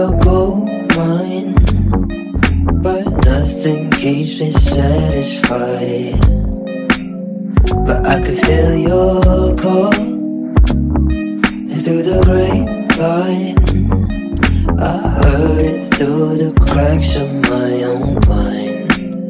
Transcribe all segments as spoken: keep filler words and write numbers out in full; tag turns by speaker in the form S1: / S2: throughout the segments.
S1: your gold mine, but nothing keeps me satisfied. But I could feel your call through the grapevine. I heard it through the cracks of my own mind.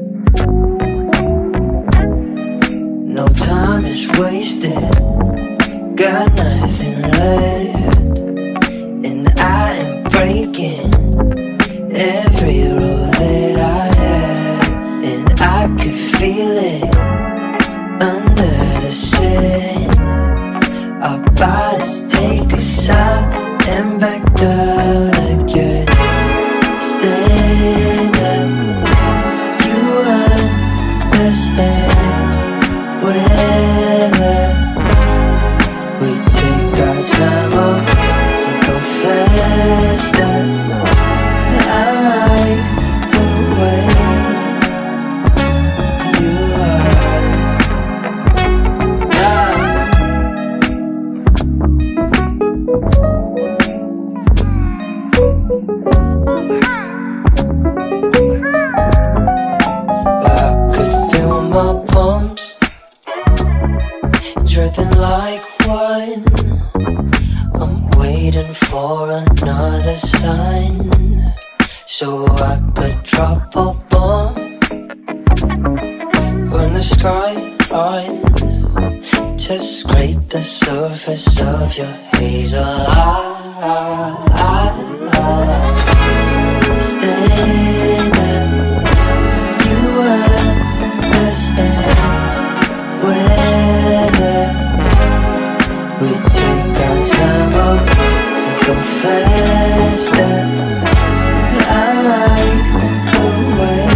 S1: No time is wasted, got nothing left, and I am breaking every rule that I had. And I could feel it under the sand. Our bodies take us up and back down again. Stand up, you understand. Whether we take our time or we go faster, I like the way you are. I could feel my palms dripping like wine. I'm waiting for another sign, so I could drop a bomb when the skyline to scrape the surface of your hazel eye. Stand up, you understand. Whether we take our time or we go faster, I like the way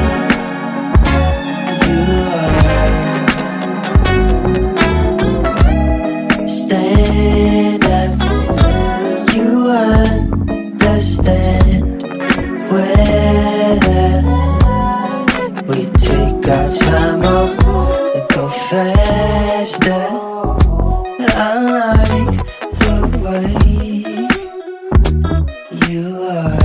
S1: you are. Stand up, you understand. Whether we take our time or we go faster, I like the way you are.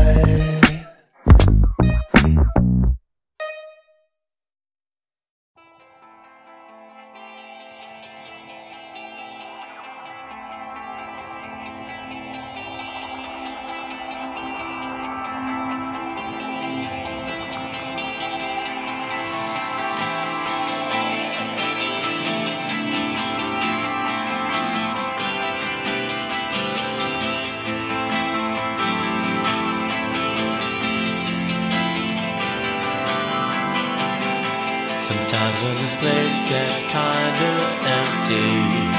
S2: Sometimes when this place gets kinda empty,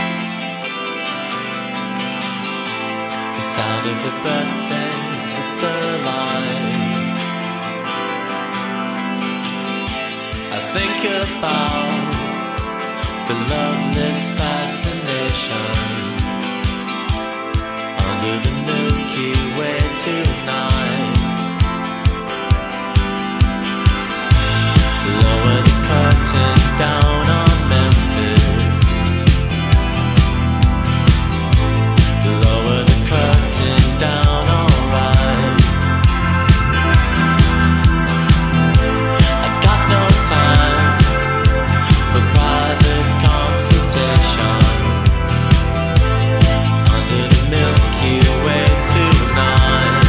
S2: the sound of the breath fades with the light. I think about the loveless fascination under the Milky Way tonight. Lower the curtain down on Memphis. Lower the curtain down, alright. I got no time for private consultation under the Milky Way tonight.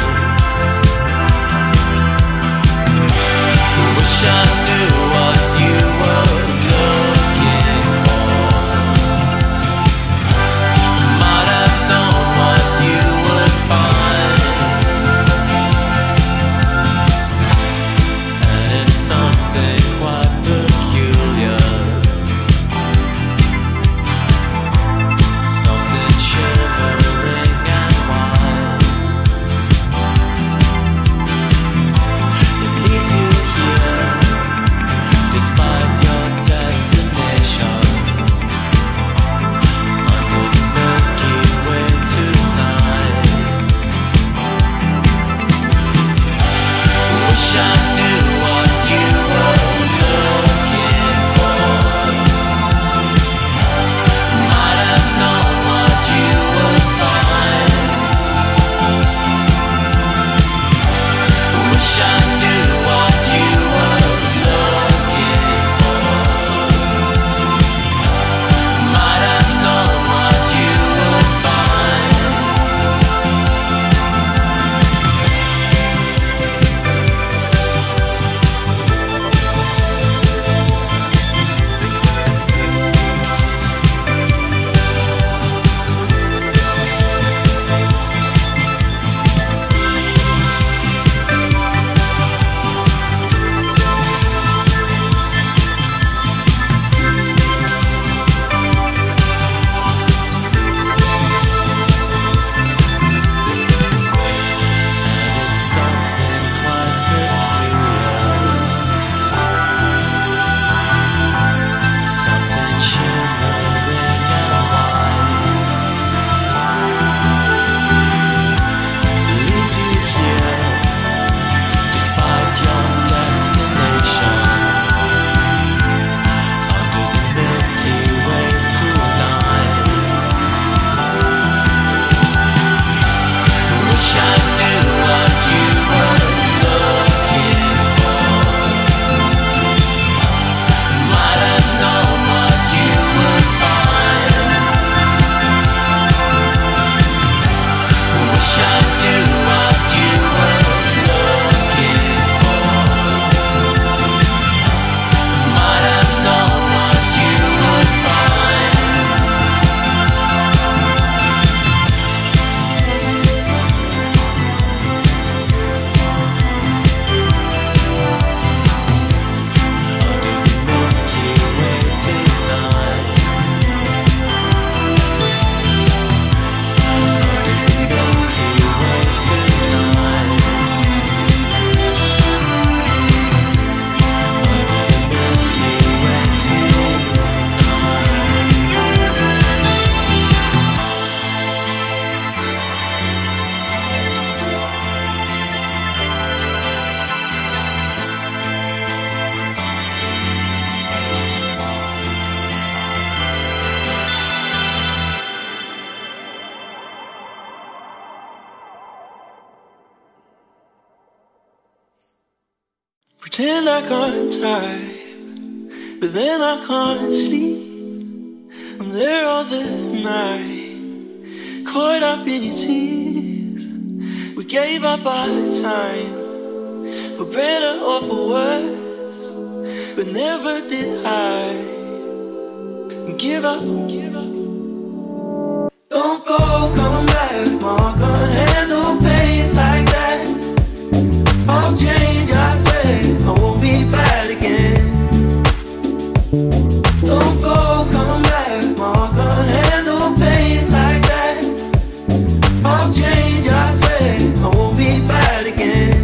S2: Wish I knew what you were looking
S1: Pretend I can't type, but then I can't sleep. I'm there all the night, caught up in your tears. We gave up our time, for better or for worse, but never did I give up, give up. Don't go, come back, Mark, can't handle pain like that. I'll change, I say, I won't be bad again. Don't go, come back, Mark, can't handle pain like that. I'll change, I say, I won't be bad again.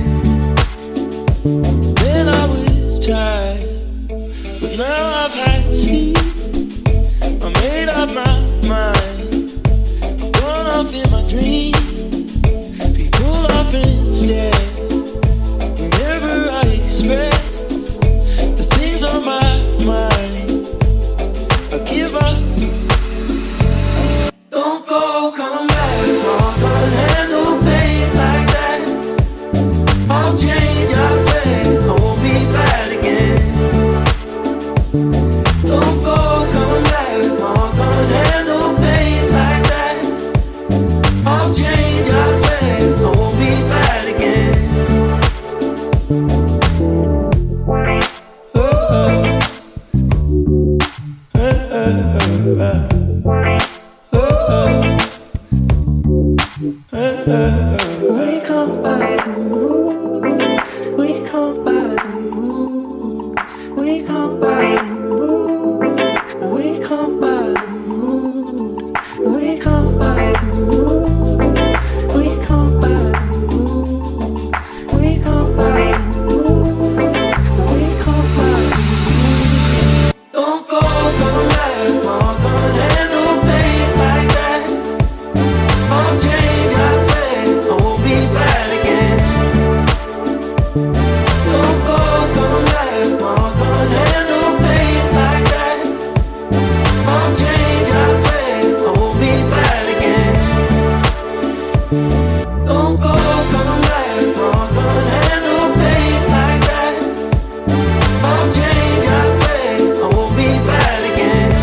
S1: Then I was tired, but now I've had tea. I made up my mind, I'm gone off in my dreams. People often stare whenever I express the things on my mind. I give up. Don't go, come back, Mark, can't handle pain like that. I'll change, I say, I won't be bad again. Don't go, come back, Mark, can't handle pain like that. I'll change, I say, I won't be bad again. We come by the moon, we come by the moon, we come by the moon, we come by the moon, we come by the moon, we come by the moon, we come by the moon, we come by the moon. Don't go, come back, Mark, can't handle pain like that. I'll change, I say, I won't be bad again. Don't go, come back, Mark, can't handle pain like that. I'll change, I say, I won't be bad again. Don't go, come back, Mark, can't handle pain like that. I'll change, I say, I won't be bad again.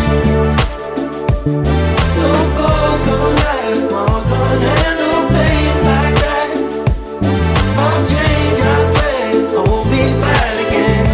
S1: Don't go, come back, Mark, can't handle pain like that. I'll change, I say, I won't be bad again.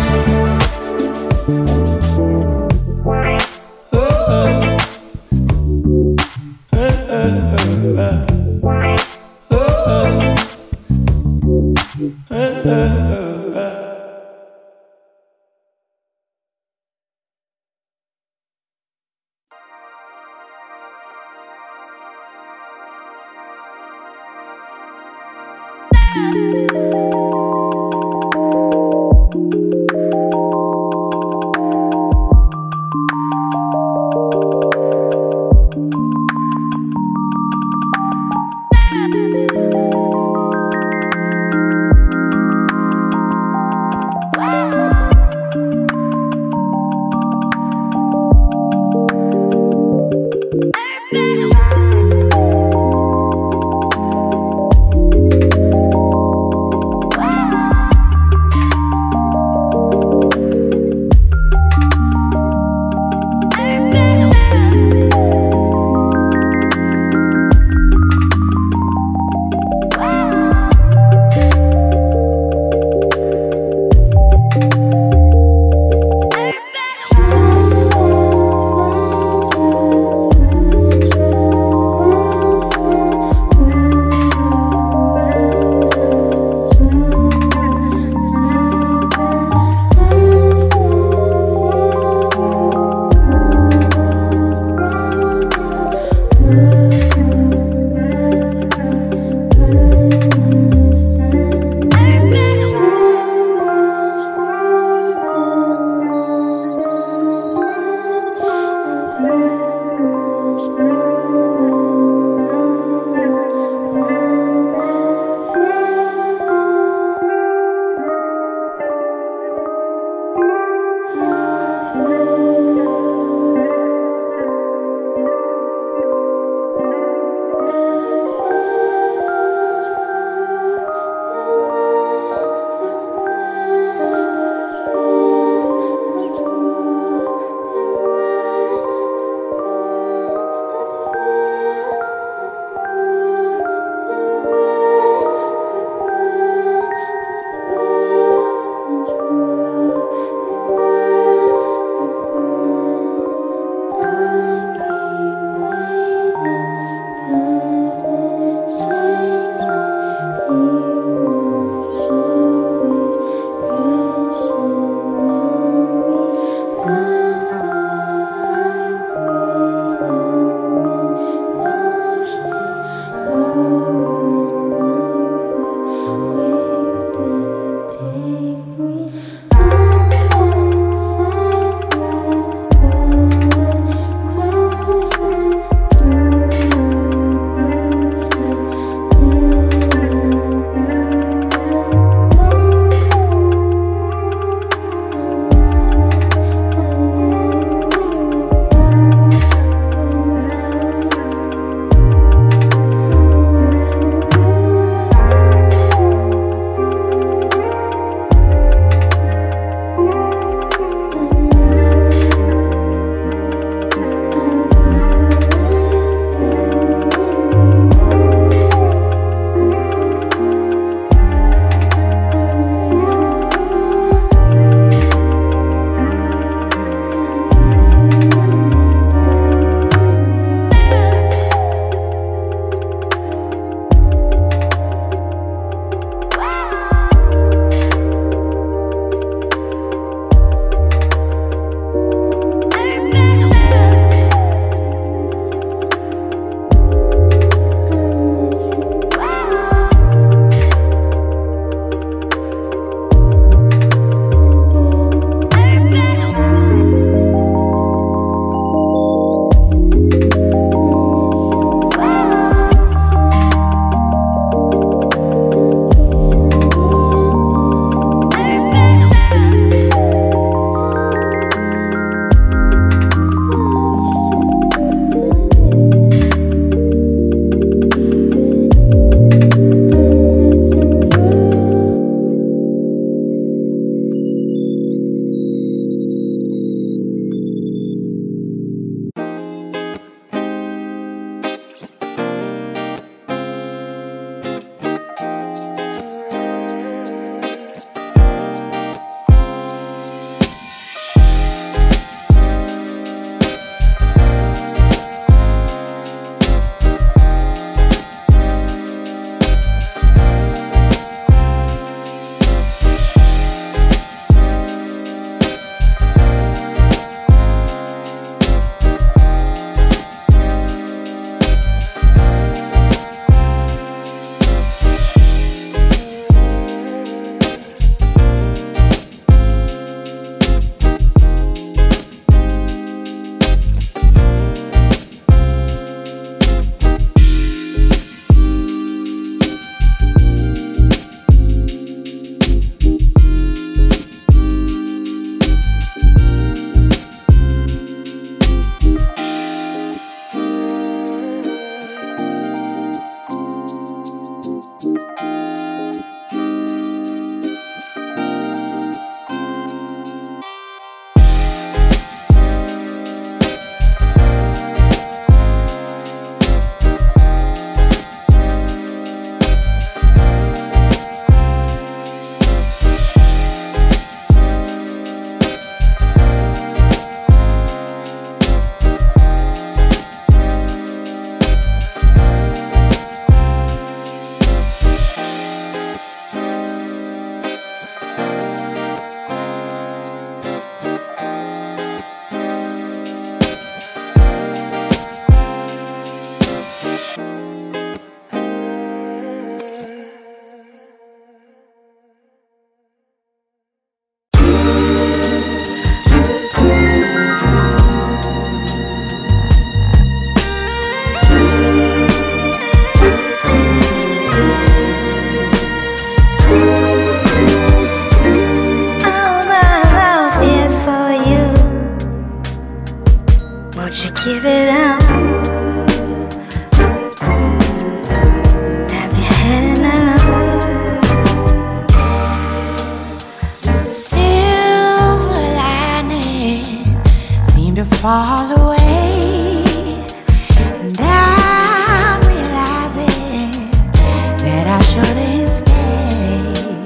S3: fall away, and I'm realizing that I shouldn't stay.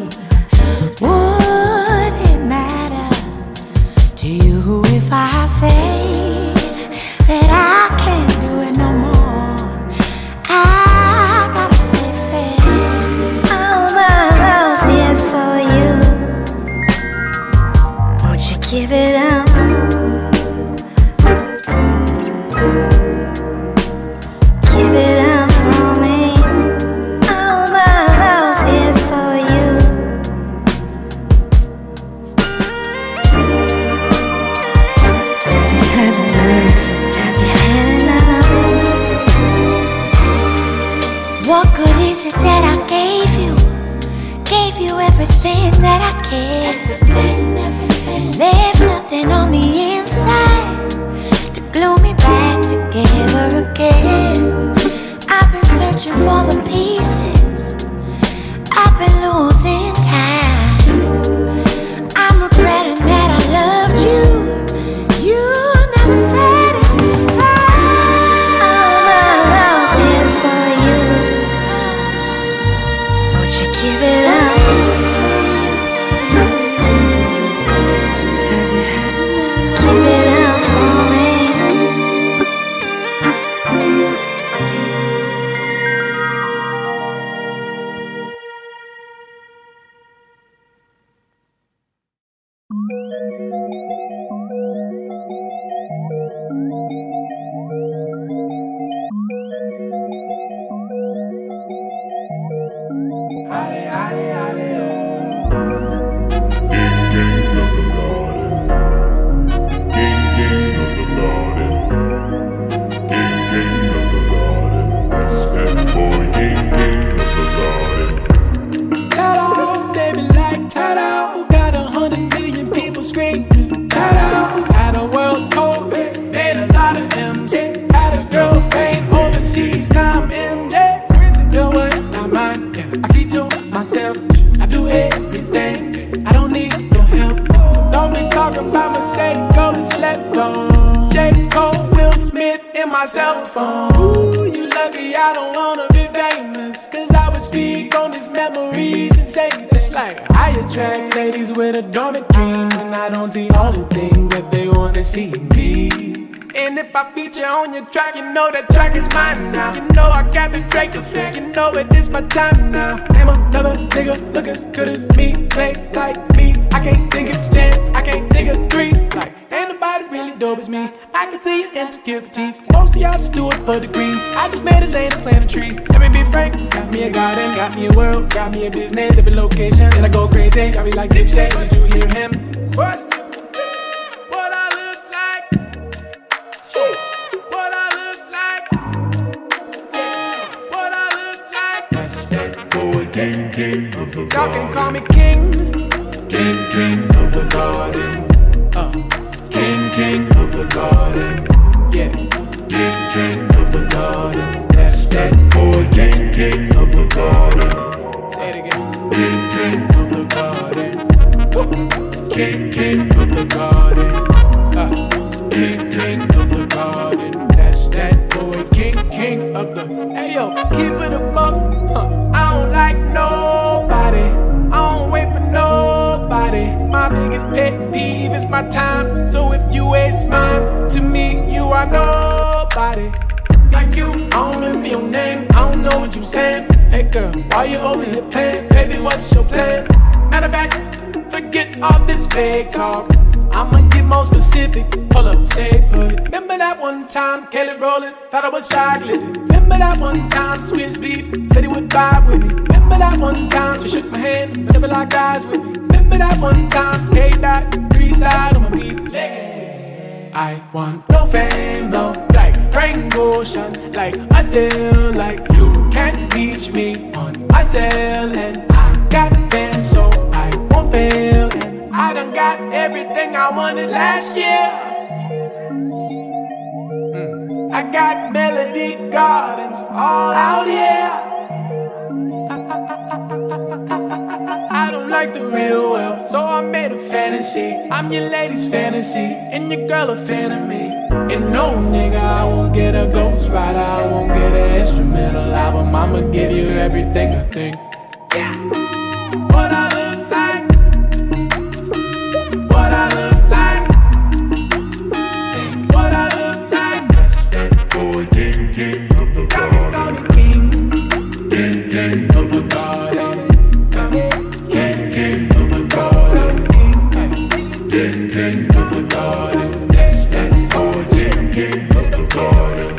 S3: Would it matter to you if I say that I can't do it no more? I gotta say fair. All my love is for you. Won't you give it up? Give it up for me. All my love is for you. Have you had enough? Have you had enough? What good is it that I gave you? Gave you everything that I gave. Everything, everything. Left nothing on the inside to glue me back together again. I've been searching for the pieces. I've been losing time. I'm regretting that I loved you. You never satisfied. All my love is for you. Won't you give it up? Have you had enough? Give it up for me.
S1: I do everything. I don't need no help. So don't be talking about my say, go to slept on. J. Cole, Will Smith in my cell phone. Ooh, you lucky I don't wanna be famous, cause I would speak on these memories and say this like I attract ladies with a dormant dream, and I don't see all the things that they wanna see in me. And if I feature on your track, you know that track is mine now. You know I got the Drake effect, you know it is my time now. Name another nigga look as good as me, play like me. I can't think of ten, I can't think of three. Like, ain't nobody really dope as me. I can see your insecurities, most of y'all just do it for the green. I just made a lane and plant a tree. Let me be frank, got me a garden, got me a world, got me a business, different locations, and I go crazy. I be like Dipset, did you hear him? Question.
S4: King, king of the
S1: y'all can call me king.
S4: King, king of the garden.
S1: Uh.
S4: King, king of the garden.
S1: Yeah.
S4: King, king of the garden. That's that boy. King, king of the garden.
S1: Say it again.
S4: King, king of the garden. King, king of the garden.
S1: Uh.
S4: King, king of the garden.
S1: That's that boy. King, king of the. Hey yo, keep it a buck. Huh. I don't like nobody. I don't wait for nobody. My biggest pet peeve is my time. So if you waste mine, to me you are nobody. Like you, I don't remember your name. I don't know what you saying. Hey girl, why you over here playing? Baby, what's your plan? Matter of fact, forget all this fake talk. I'ma get more specific. Pull up, stay put. Remember that one time Kelly Rowland thought I was shy glizzy. Remember that one time Swiss Beats said he would vibe with me. Remember that one time she shook my hand but never locked eyes with me. Remember that one time K-Dot freestyle on my beat legacy. I want no fame though, like Frank Ocean, like Adele, like you can't reach me on my cell, and I got fans so I won't fail, and I done got everything I wanted last year. Mm. I got Melody Gardens all out here. I don't like the real world, so I made a fantasy. I'm your lady's fantasy, and your girl a fan of me.
S4: And no nigga, I won't get a ghost rider, I won't get an instrumental album. I'ma give you everything I think. Yeah. What I look like, what I look like, what I look like. That's that boy, king, king of the garden. King, king, king of the garden. King, king of the garden. King, king of the garden. That's that boy, king, king of the garden.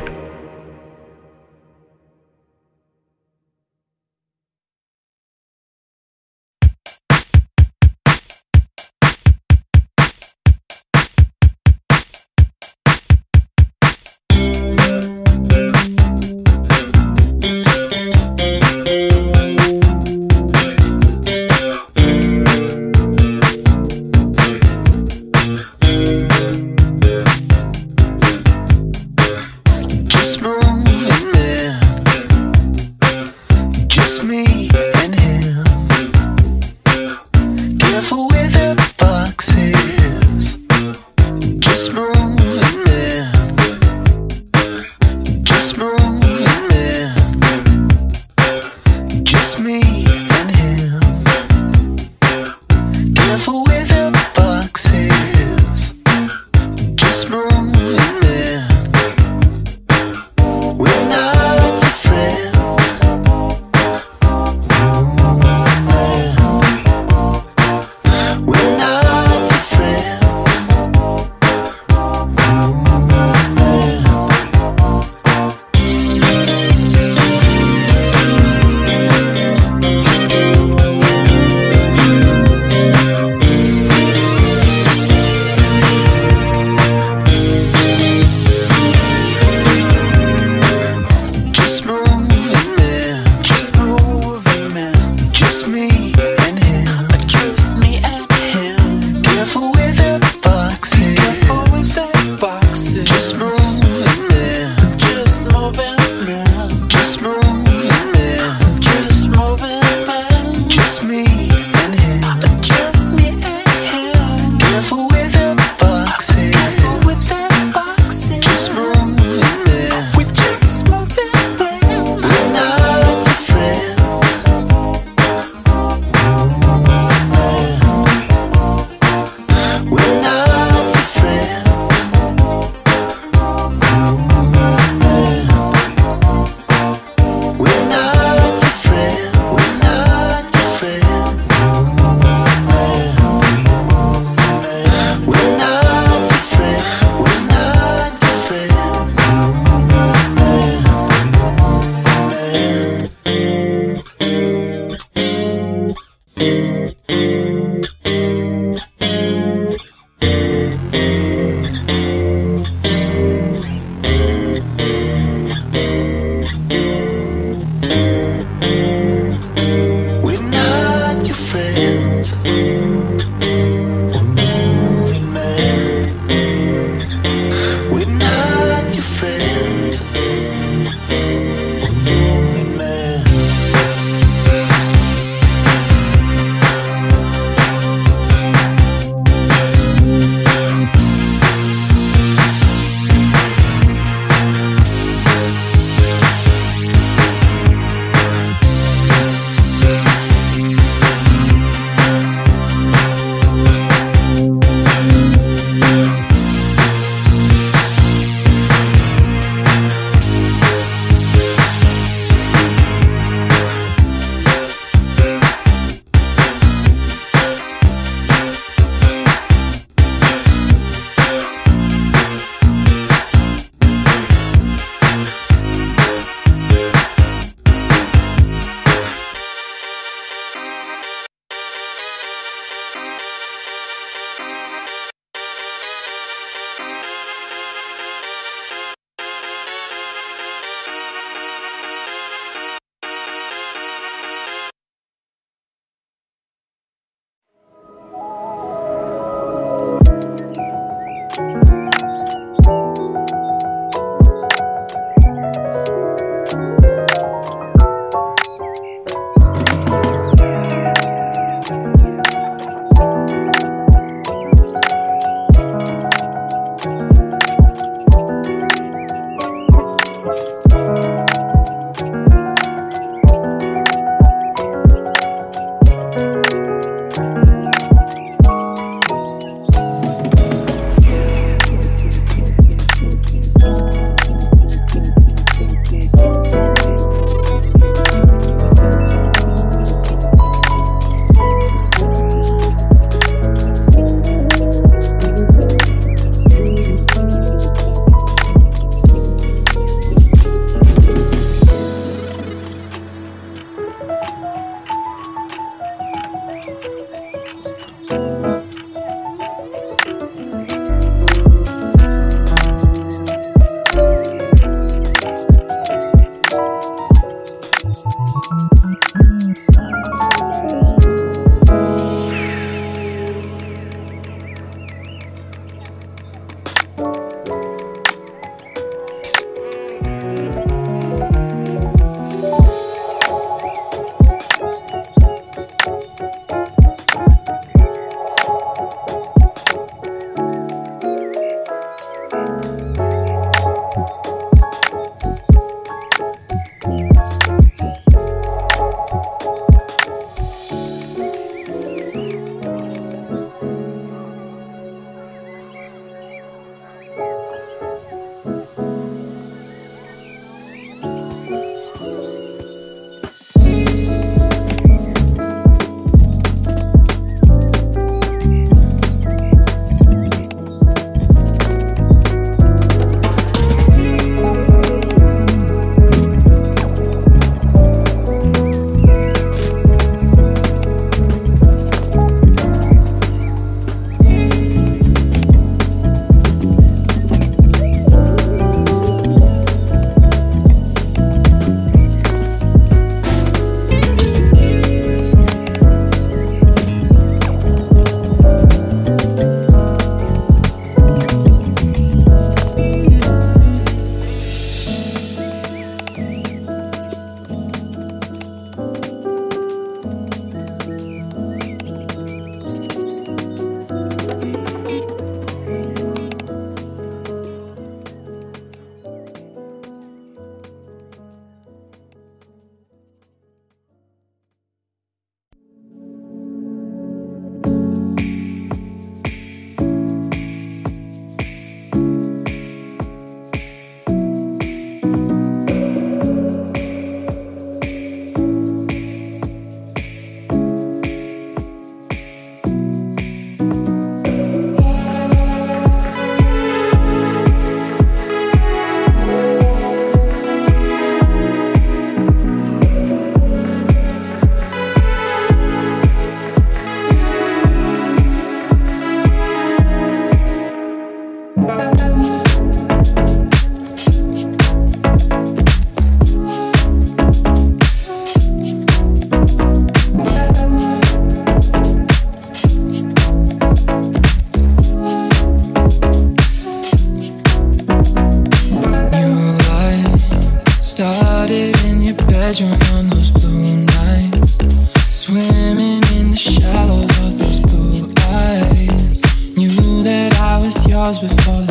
S5: stars before